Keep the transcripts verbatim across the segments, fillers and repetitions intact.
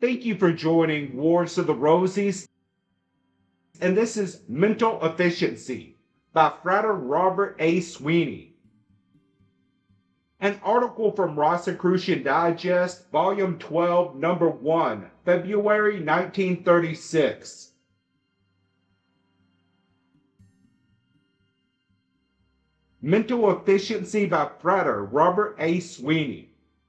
Thank you for joining Wars of the Rosies, and this is Mental Efficiency by Frater Robert A. Sweeny. An article from Rosicrucian Digest, Volume twelve, Number one, February nineteen thirty-six. Mental Efficiency by Frater Robert A. Sweeny.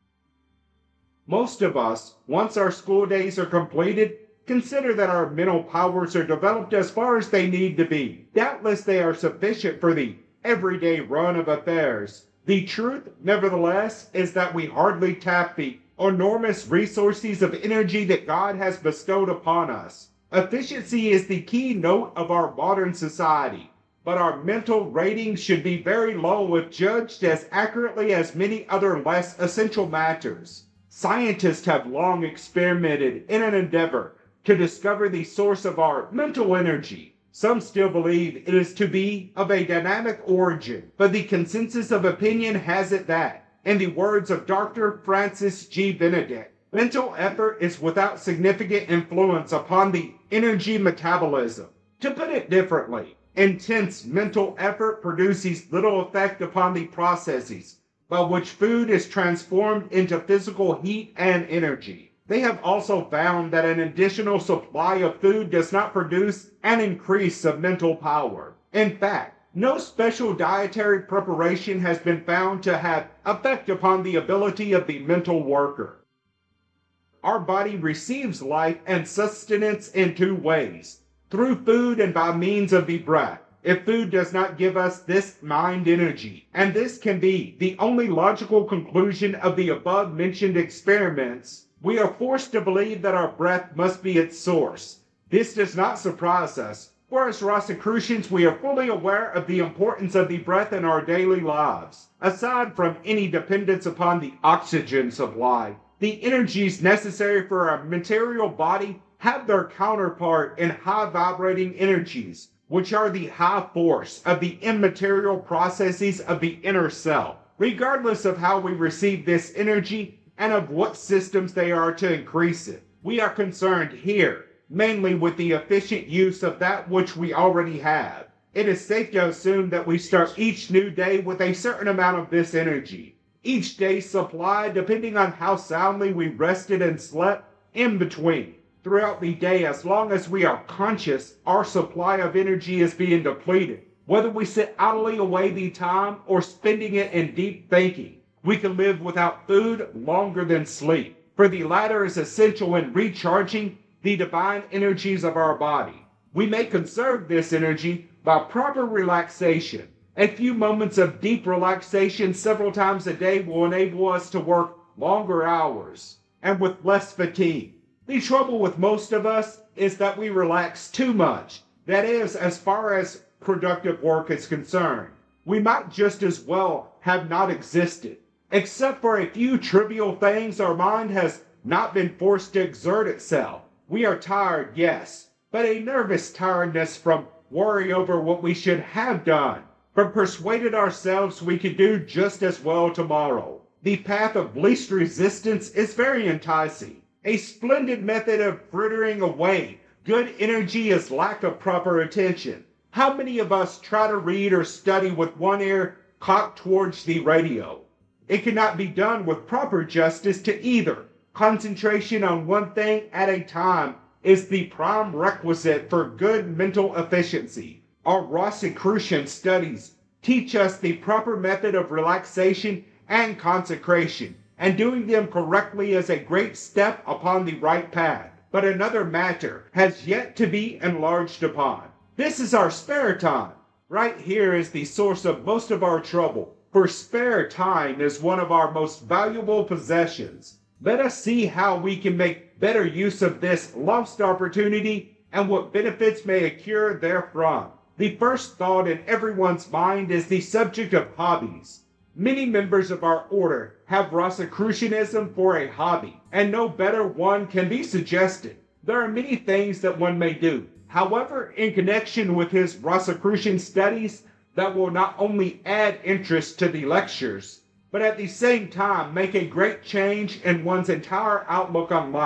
Most of us, once our school days are completed, consider that our mental powers are developed as far as they need to be. Doubtless they are sufficient for the everyday run of affairs. The truth, nevertheless, is that we hardly tap the enormous resources of energy that God has bestowed upon us. Efficiency is the keynote of our modern society, but our mental ratings should be very low if judged as accurately as many other less essential matters. Scientists have long experimented in an endeavor to discover the source of our mental energy. Some still believe it is to be of a dynamic origin, but the consensus of opinion has it that, in the words of Doctor Francis G. Benedict, mental effort is without significant influence upon the energy metabolism. To put it differently, intense mental effort produces little effect upon the processes by which food is transformed into physical heat and energy. They have also found that an additional supply of food does not produce an increase of mental power. In fact, no special dietary preparation has been found to have effect upon the ability of the mental worker. Our body receives life and sustenance in two ways, through food and by means of the breath. If food does not give us this mind energy, and this can be the only logical conclusion of the above-mentioned experiments, we are forced to believe that our breath must be its source. This does not surprise us, for as Rosicrucians we are fully aware of the importance of the breath in our daily lives. Aside from any dependence upon the oxygen supply, the energies necessary for our material body have their counterpart in high-vibrating energies, which are the high force of the immaterial processes of the inner self. Regardless of how we receive this energy and of what systems they are to increase it, we are concerned here mainly with the efficient use of that which we already have. It is safe to assume that we start each new day with a certain amount of this energy, each day supplied depending on how soundly we rested and slept in between. Throughout the day, as long as we are conscious, our supply of energy is being depleted. Whether we sit idly away the time or spending it in deep thinking, we can live without food longer than sleep, for the latter is essential in recharging the divine energies of our body. We may conserve this energy by proper relaxation. A few moments of deep relaxation several times a day will enable us to work longer hours and with less fatigue. The trouble with most of us is that we relax too much. That is, as far as productive work is concerned. We might just as well have not existed. Except for a few trivial things, our mind has not been forced to exert itself. We are tired, yes, but a nervous tiredness from worry over what we should have done, from persuaded ourselves we could do just as well tomorrow. The path of least resistance is very enticing. A splendid method of frittering away good energy is lack of proper attention. How many of us try to read or study with one ear cocked towards the radio? It cannot be done with proper justice to either. Concentration on one thing at a time is the prime requisite for good mental efficiency. Our Rosicrucian studies teach us the proper method of relaxation and consecration, and doing them correctly is a great step upon the right path. But another matter has yet to be enlarged upon. This is our spare time. Right here is the source of most of our trouble, for spare time is one of our most valuable possessions. Let us see how we can make better use of this lost opportunity and what benefits may accrue therefrom. The first thought in everyone's mind is the subject of hobbies. Many members of our order have Rosicrucianism for a hobby, and no better one can be suggested. There are many things that one may do, however, in connection with his Rosicrucian studies that will not only add interest to the lectures, but at the same time make a great change in one's entire outlook on life.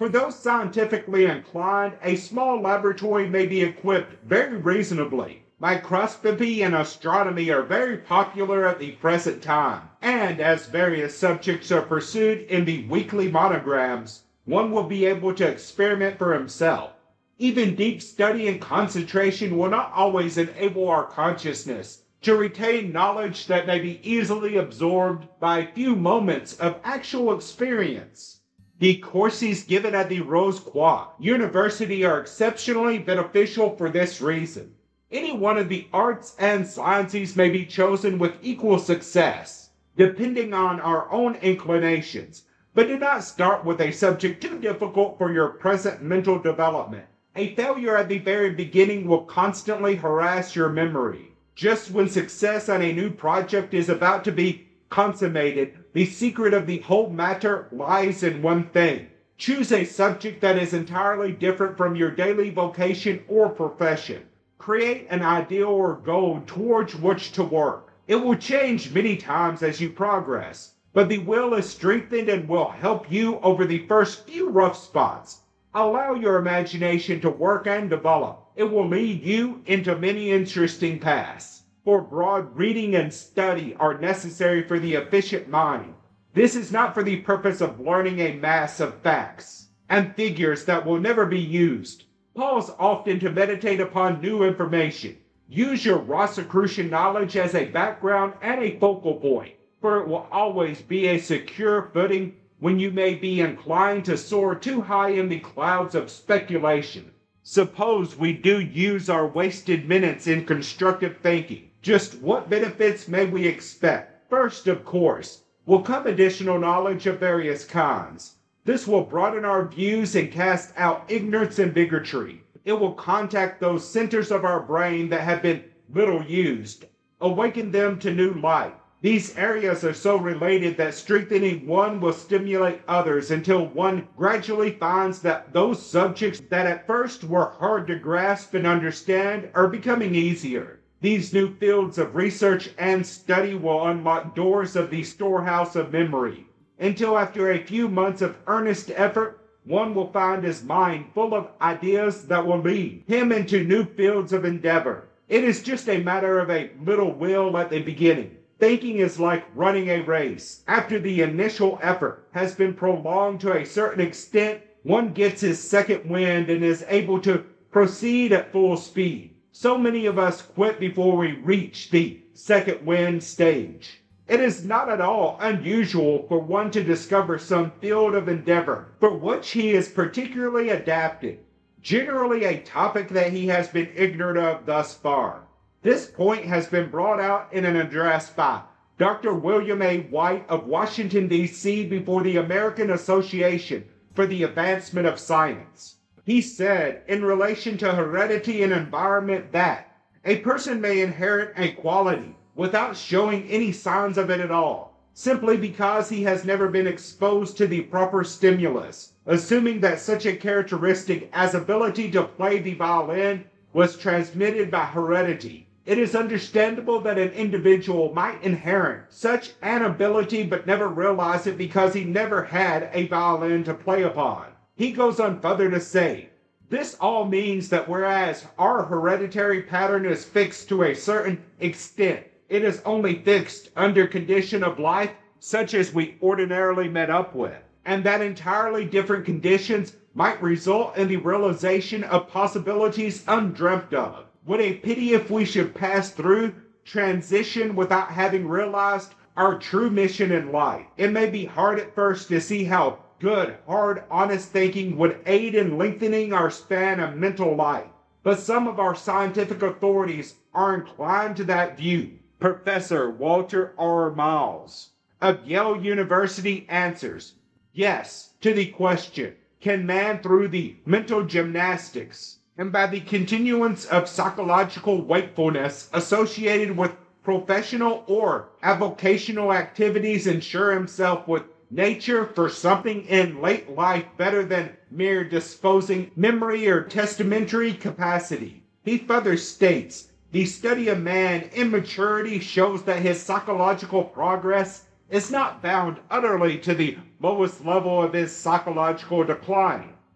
For those scientifically inclined, a small laboratory may be equipped very reasonably. Microscopy and astronomy are very popular at the present time, and as various subjects are pursued in the weekly monograms, one will be able to experiment for himself. Even deep study and concentration will not always enable our consciousness to retain knowledge that may be easily absorbed by a few moments of actual experience. The courses given at the Rosicrucian University are exceptionally beneficial for this reason. Any one of the arts and sciences may be chosen with equal success, depending on our own inclinations, but do not start with a subject too difficult for your present mental development. A failure at the very beginning will constantly harass your memory. Just when success on a new project is about to be consummated, the secret of the whole matter lies in one thing. Choose a subject that is entirely different from your daily vocation or profession. Create an ideal or goal towards which to work. It will change many times as you progress, but the will is strengthened and will help you over the first few rough spots. Allow your imagination to work and develop. It will lead you into many interesting paths. For broad reading and study are necessary for the efficient mind. This is not for the purpose of learning a mass of facts and figures that will never be used. Pause often to meditate upon new information. Use your Rosicrucian knowledge as a background and a focal point, for it will always be a secure footing when you may be inclined to soar too high in the clouds of speculation. Suppose we do use our wasted minutes in constructive thinking. Just what benefits may we expect? First, of course, will come additional knowledge of various kinds. This will broaden our views and cast out ignorance and bigotry. It will contact those centers of our brain that have been little used, awaken them to new light. These areas are so related that strengthening one will stimulate others until one gradually finds that those subjects that at first were hard to grasp and understand are becoming easier. These new fields of research and study will unlock doors of the storehouse of memory, until after a few months of earnest effort, one will find his mind full of ideas that will lead him into new fields of endeavor. It is just a matter of a little will at the beginning. Thinking is like running a race. After the initial effort has been prolonged to a certain extent, one gets his second wind and is able to proceed at full speed. So many of us quit before we reach the second wind stage. It is not at all unusual for one to discover some field of endeavor for which he is particularly adapted, generally a topic that he has been ignorant of thus far. This point has been brought out in an address by Doctor William A. White of Washington, D C before the American Association for the Advancement of Science. He said, in relation to heredity and environment, that a person may inherit a quality without showing any signs of it at all, simply because he has never been exposed to the proper stimulus, assuming that such a characteristic as ability to play the violin was transmitted by heredity. It is understandable that an individual might inherit such an ability but never realize it because he never had a violin to play upon. He goes on further to say, this all means that whereas our hereditary pattern is fixed to a certain extent, it is only fixed under condition of life such as we ordinarily met up with, and that entirely different conditions might result in the realization of possibilities undreamt of. What a pity if we should pass through transition without having realized our true mission in life. It may be hard at first to see how good, hard, honest thinking would aid in lengthening our span of mental life, but some of our scientific authorities are inclined to that view. Professor Walter R. Miles of Yale University answers yes to the question, can man through the mental gymnastics and by the continuance of psychological wakefulness associated with professional or avocational activities ensure himself with nature for something in late life better than mere disposing memory or testamentary capacity? He further states, the study of man in maturity shows that his psychological progress is not bound utterly to the lowest level of his psychological decline.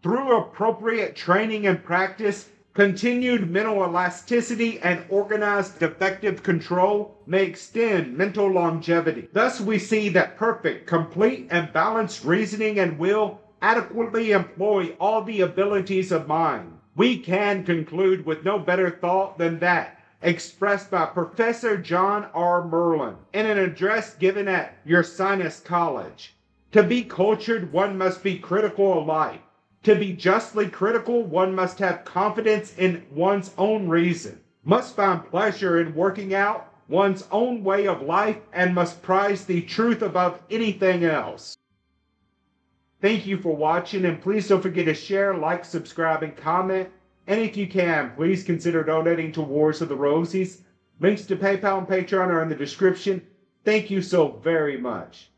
Through appropriate training and practice, continued mental elasticity and organized effective control may extend mental longevity. Thus, we see that perfect, complete, and balanced reasoning and will adequately employ all the abilities of mind. We can conclude with no better thought than that expressed by Professor John R. Merlin in an address given at Ursinus College. To be cultured, one must be critical of life. To be justly critical, one must have confidence in one's own reason, must find pleasure in working out one's own way of life, and must prize the truth above anything else. Thank you for watching, and please don't forget to share, like, subscribe, and comment. And if you can, please consider donating to Wars of the Rosies. Links to PayPal and Patreon are in the description. Thank you so very much.